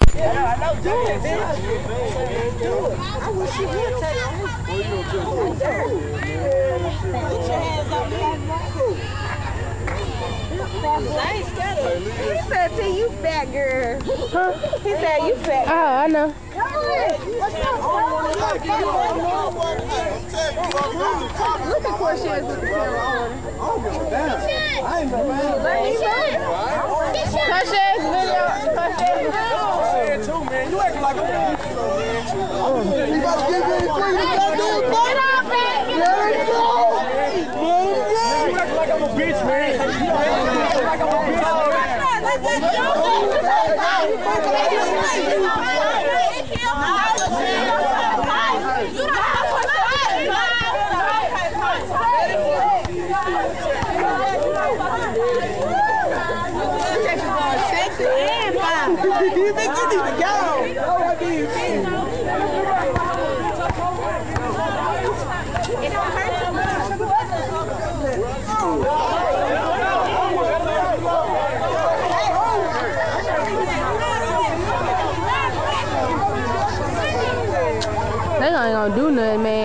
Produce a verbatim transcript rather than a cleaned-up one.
Yeah, I know. Do it, man. Do it. I wish you would take it. Well, you don't take it. Put your hands on me. I ain't scared of it. He said to you, fat girl. Huh? He said you fat. Oh, I know. Come on. What's up? Look at Portia's with the camera on. Oh, damn. I ain't no man. Portia's video. Portia's video. Too, man. You acting like a man. You gotta give me anything. You gotta do it, man. Let it go. You acting like I'm a bitch, man. You acting like I'm a bitch, man. You think you need to go? What do you mean? It don't hurt too much. They ain't gonna do nothing, man.